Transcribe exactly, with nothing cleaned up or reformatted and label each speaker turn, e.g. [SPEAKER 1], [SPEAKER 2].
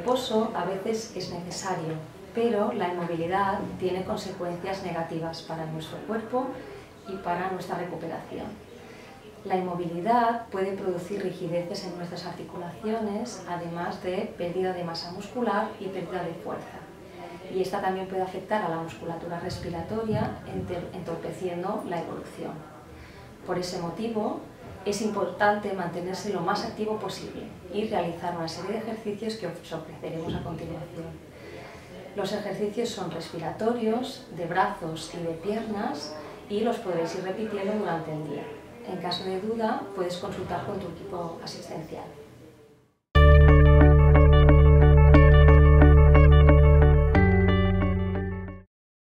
[SPEAKER 1] reposo a veces es necesario, pero la inmovilidad tiene consecuencias negativas para nuestro cuerpo y para nuestra recuperación. La inmovilidad puede producir rigideces en nuestras articulaciones, además de pérdida de masa muscular y pérdida de fuerza. Y esta también puede afectar a la musculatura respiratoria, entorpeciendo la evolución. Por ese motivo, es importante mantenerse lo más activo posible y realizar una serie de ejercicios que os ofreceremos a continuación. Los ejercicios son respiratorios, de brazos y de piernas, y los podréis ir repitiendo durante el día. En caso de duda, puedes consultar con tu equipo asistencial.